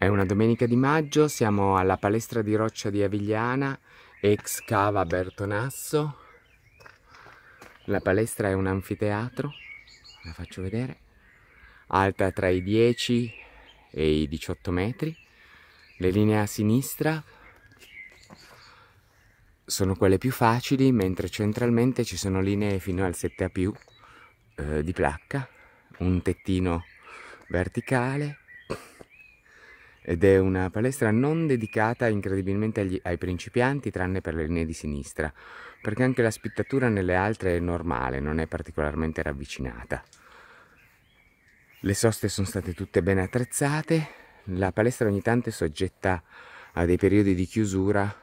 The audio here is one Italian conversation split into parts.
È una domenica di maggio, siamo alla palestra di roccia di Avigliana, ex Cava Bertonasso. La palestra è un anfiteatro, la faccio vedere, alta tra i 10 e i 18 metri. Le linee a sinistra sono quelle più facili, mentre centralmente ci sono linee fino al 7A+, di placca, un tettino verticale, ed è una palestra non dedicata incredibilmente ai principianti, tranne per le linee di sinistra, perché anche la spittatura nelle altre è normale, non è particolarmente ravvicinata. Le soste sono state tutte ben attrezzate, la palestra ogni tanto è soggetta a dei periodi di chiusura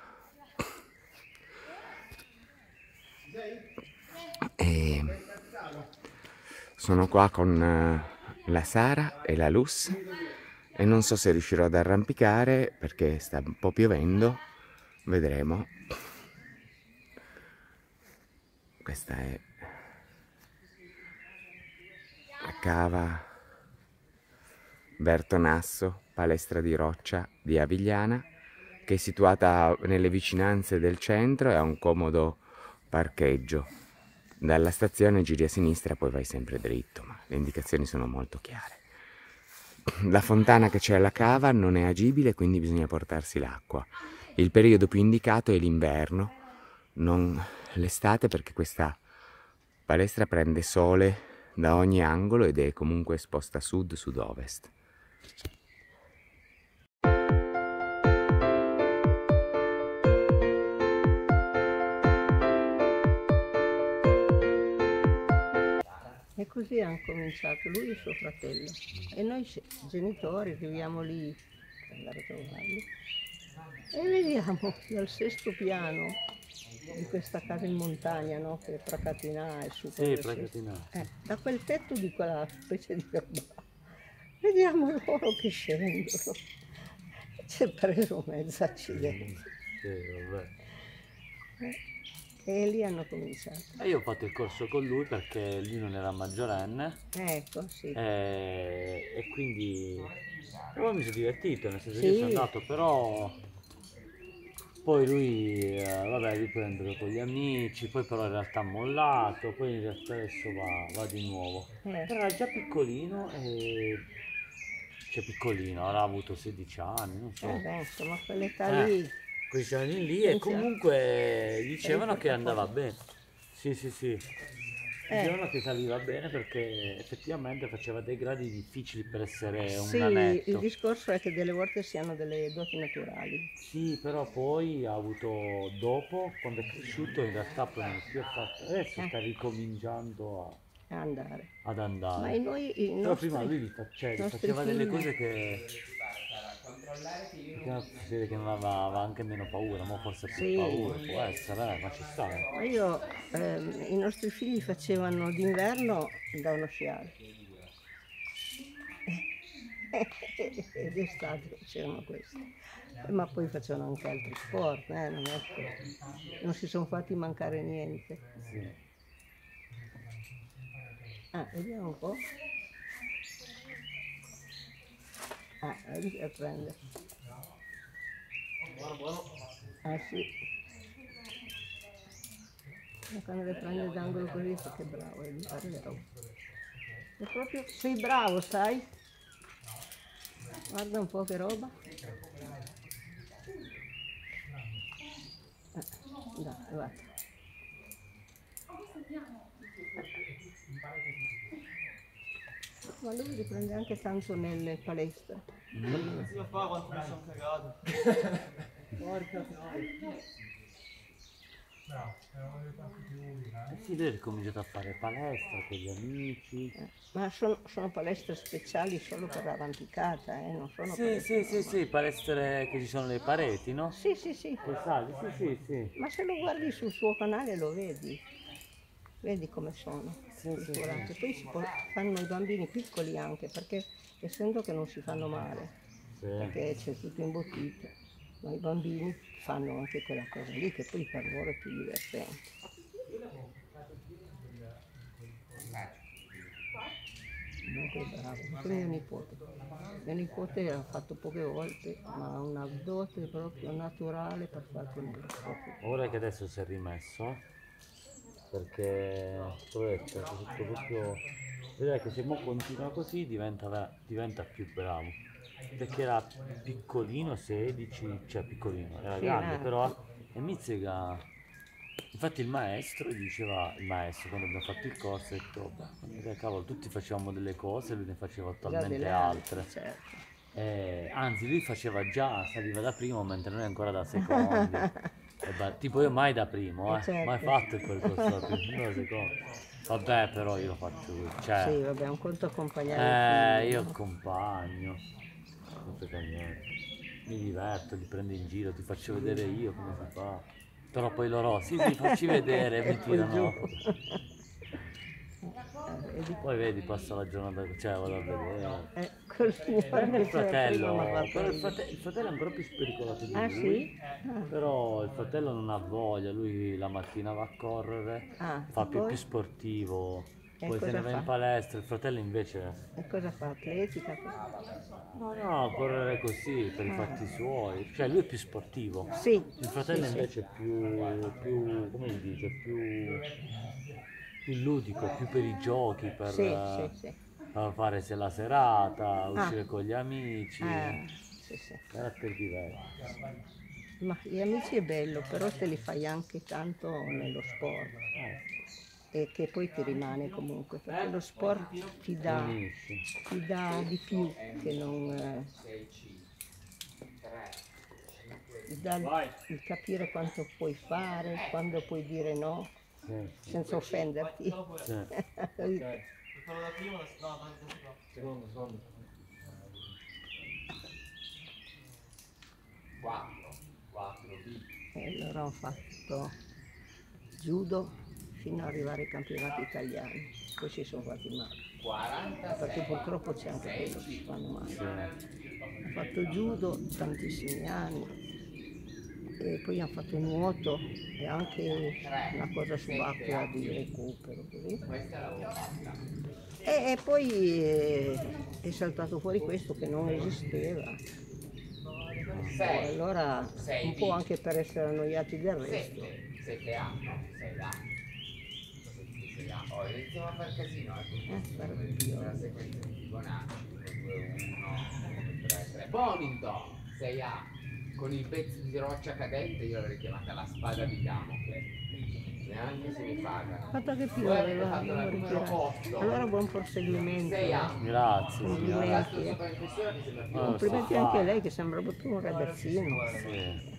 e sono qua con la Sara e la Luz e non so se riuscirò ad arrampicare perché sta un po' piovendo, vedremo. Questa è la Cava Bertonasso, palestra di roccia di Avigliana, che è situata nelle vicinanze del centro e ha un comodo parcheggio. Dalla stazione giri a sinistra e poi vai sempre dritto, ma le indicazioni sono molto chiare. La fontana che c'è alla cava non è agibile, quindi bisogna portarsi l'acqua. Il periodo più indicato è l'inverno, non l'estate, perché questa palestra prende sole da ogni angolo ed è comunque esposta a sud-sud-ovest. E così hanno cominciato lui e suo fratello. E noi genitori viviamo lì per andare a trovarli. E vediamo dal sesto piano di questa casa in montagna, no? Che è Pracatinà e su Sì, Pracatinà. da quel tetto di quella specie di roba. Vediamo loro che scendono. Ci è preso mezzo accidente. Sì, vabbè. E lì hanno cominciato. E io ho fatto il corso con lui perché lui non era maggiorenne Ecco, sì. e quindi però mi sono divertito, nel senso che Sì. io sono andato, però poi lui poi è andato con gli amici, poi però in realtà ha mollato, poi in realtà adesso va di nuovo. Però era già piccolino cioè piccolino, avrà avuto 16 anni, non so. Beh, insomma, quell'età lì. 15 anni lì e comunque dicevano che andava bene. Sì, sì, sì. Dicevano che saliva bene perché effettivamente faceva dei gradi difficili per essere un Sì, nanetto. il discorso è che delle volte si hanno delle doti naturali. Sì, però poi ha avuto dopo, quando è cresciuto, in realtà poi non più ha fatto. Adesso sta ricominciando Andare. ad Ma andare. noi, Però prima lui faceva delle figli, cose che si vede che non aveva anche meno paura, ma forse più sì, paura, può essere, ma ci sta. ma i nostri figli facevano d'inverno da uno sciare e d'estate facevano questo. Ma poi facevano anche altri sport, non è che non si sono fatti mancare niente. Sì. Vediamo un po'. Vedi a prendere. Sì. E quando le prende d'angolo così, che bravo è di fare le robe. È proprio, sei bravo, sai? Guarda un po' che roba. Dai, guarda. Ma lui riprende anche tanto nelle palestre. Si lo fa quanto mi sono cagato. Porca troia. Sì, lui ha ricominciato a fare palestra con gli amici. Ma sono palestre speciali solo per l'arrampicata, non sono Sì, palestre sì, sì, sì, palestre che ci sono le pareti, no? Sì, sì, sì. Che sali, sì, sì, sì. Ma se lo guardi sul suo canale lo vedi. Vedi come sono. Sì, sì, sì. Poi fanno i bambini piccoli anche, perché essendo che non si fanno male, Sì. perché c'è tutto imbottito, ma i bambini fanno anche quella cosa lì che poi per loro è più divertente. comunque bravo, anche mio nipote ha fatto poche volte, ma ha una dote proprio naturale per fare quello. Ora che adesso si è rimesso, perché t'ho detto, proprio vedrai che se mo continua così diventa più bravo, perché era piccolino, 16, cioè piccolino, era Sì, grande, però e mizzica. Infatti il maestro diceva, il maestro quando abbiamo fatto il corso ha detto, beh, cavolo, tutti facevamo delle cose, lui ne faceva già talmente delle altre. certo. Anzi, lui faceva già, saliva da primo, mentre noi ancora da secondi. Tipo io mai da primo, mai Certo. fatto il percorso da primo, da secondo. Vabbè, però io lo faccio così. Sì, Cioè, vabbè, un conto accompagnare i figli, io no? accompagno, non frega niente. Mi diverto, li prendo in giro, ti faccio vedere io come si fa. Però poi loro, sì, facci vedere, E mi poi giù. tirano. Vedi? Poi vedi, passo la giornata, cioè vado a vedere. Col signore Per me il che c'era prima mi ha fratello, fatto però ridere. il fratello è ancora più spericolato di Ah lui, sì? Ah, però il fratello non ha voglia, lui la mattina va a correre, e fa più poi? sportivo, E poi se ne cosa va in fa? palestra, il fratello invece E cosa fa? Atletica? no, correre così per i fatti suoi, cioè lui è più sportivo, Sì, il fratello sì, invece è più, come si dice, più ludico, più per i giochi, per sì, sì, sì. fare se la serata, uscire con gli amici, Sì, sì. caratteri diversi. Ma gli amici è bello, però te li fai anche tanto nello sport e che poi ti rimane comunque, perché lo sport Finisci. ti dà di più che non ti dà il capire quanto puoi fare, quando puoi dire no, Sì, senza offenderti. sì. Quello da prima, no, secondo. 4B. E loro hanno fatto judo fino ad arrivare ai campionati italiani, poi ci sono fatti male, perché purtroppo c'è anche quello che si fanno male. Hanno fatto judo tantissimi anni e poi hanno fatto nuoto e anche una cosa subacquea di recupero così. E poi è saltato fuori questo che non esisteva. Allora, un po' anche per essere annoiati del resto. 7A, no? 6A. 6A. Oh, iniziamo a far casino, la sequenza di Fibonacci, 1, 2, 1, 3, 3. Bonington, 6A. Con il pezzo di roccia cadente io l'avrei chiamata la spada di Damocle. Neanche se mi paga. Fatta che piove, va, devo ritirare. Allora buon proseguimento. 6A. Grazie. Complimenti. Complimenti anche a lei che sembra proprio un ragazzino. Sì.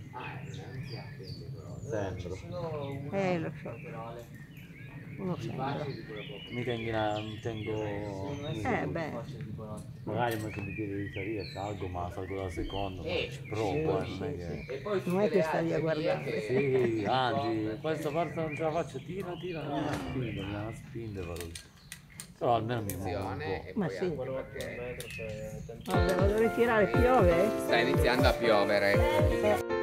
Sempre. Lo so. Uno sembra. Mi tengo. Beh. Magari se mi tiro di salire salgo da secondo, ma ci provo, non è che. Non è che stai lì a guardare. Sì, anzi, questa parte non ce la faccio, tira, mi viene a spingere, vado così. Però almeno mi muovo un po'. Ma sì. Vabbè, vado a ritirare, piove? Sta iniziando a piovere.